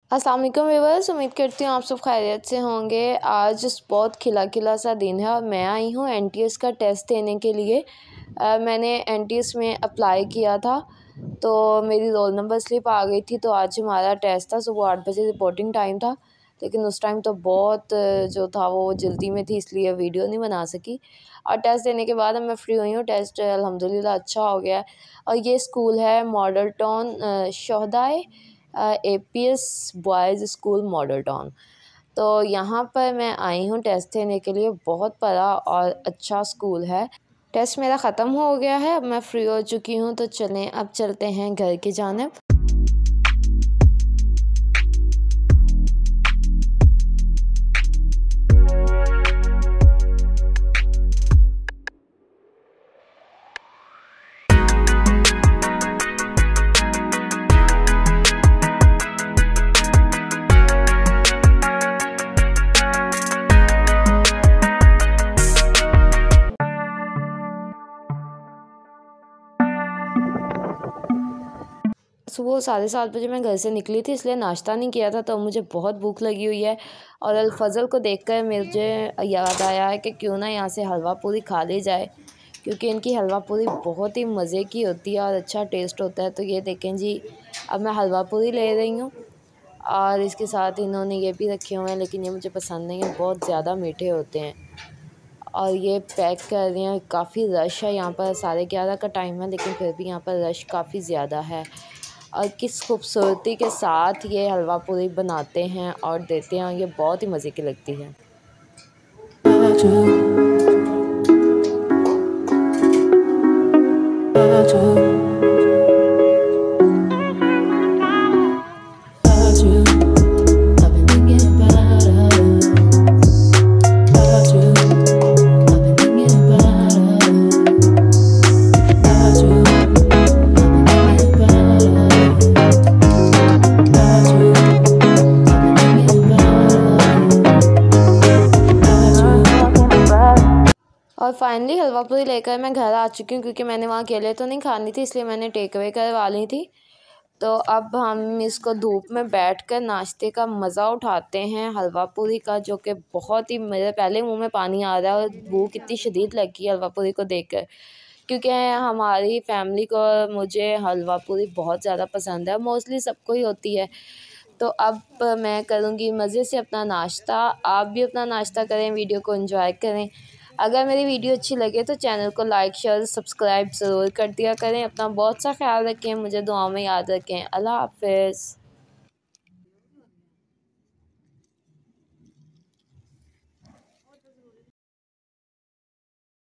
अस्सलाम वालेकुम व्यूअर्स, उम्मीद करती हूँ आप सब खैरियत से होंगे। आज बहुत खिला खिला सा दिन है और मैं आई हूँ एनटीएस का टेस्ट देने के लिए। मैंने एनटीएस में अप्लाई किया था तो मेरी रोल नंबर स्लिप आ गई थी। तो आज हमारा टेस्ट था, सुबह 8 बजे रिपोर्टिंग टाइम था, लेकिन उस टाइम तो बहुत जो था वो जल्दी में थी, इसलिए वीडियो नहीं बना सकी। और टेस्ट देने के बाद अब मैं फ्री हुई हूँ। टेस्ट अल्हम्दुलिल्लाह अच्छा हो गया। और ये स्कूल है मॉडल टाउन शोहदाए APS boys school Model Town. तो यहाँ पर मैं आई हूँ टेस्ट देने के लिए। बहुत बड़ा और अच्छा स्कूल है। टेस्ट मेरा ख़त्म हो गया है, अब मैं फ्री हो चुकी हूँ। तो चलें अब चलते हैं घर की जानिब। सुबह 7:30 बजे मैं घर से निकली थी, इसलिए नाश्ता नहीं किया था। तो मुझे बहुत भूख लगी हुई है और अल-फज़ल को देखकर मुझे याद आया है कि क्यों ना यहाँ से हलवा पूरी खा ली जाए, क्योंकि इनकी हलवा पूरी बहुत ही मज़े की होती है और अच्छा टेस्ट होता है। तो ये देखें जी, अब मैं हलवा पूरी ले रही हूँ और इसके साथ इन्होंने ये भी रखे हुए हैं, लेकिन ये मुझे पसंद नहीं है, बहुत ज़्यादा मीठे होते हैं। और ये पैक कर रहे हैं। काफ़ी रश है यहाँ पर, 11:30 का टाइम है, लेकिन फिर भी यहाँ पर रश काफ़ी ज़्यादा है। और किस खूबसूरती के साथ ये हलवा पूरी बनाते हैं और देते हैं, ये बहुत ही मज़े की लगती है। और फाइनली हलवा पूरी लेकर मैं घर आ चुकी हूँ, क्योंकि मैंने वहाँ अकेले तो नहीं खानी थी, इसलिए मैंने टेक अवे करवा ली थी। तो अब हम इसको धूप में बैठकर नाश्ते का मज़ा उठाते हैं हलवा पूरी का, जो कि बहुत ही, मेरे पहले मुंह में पानी आ रहा है और भूख इतनी शदीद लगी है हलवा पूरी को देखकर, क्योंकि हमारी फैमिली को, मुझे हलवा पूरी बहुत ज़्यादा पसंद है, मोस्टली सबको ही होती है। तो अब मैं करूँगी मज़े से अपना नाश्ता। आप भी अपना नाश्ता करें, वीडियो को एंजॉय करें। अगर मेरी वीडियो अच्छी लगे तो चैनल को लाइक शेयर सब्सक्राइब ज़रूर कर दिया करें। अपना बहुत सा ख्याल रखें, मुझे दुआओं में याद रखें। अल्लाह हाफ़िज़।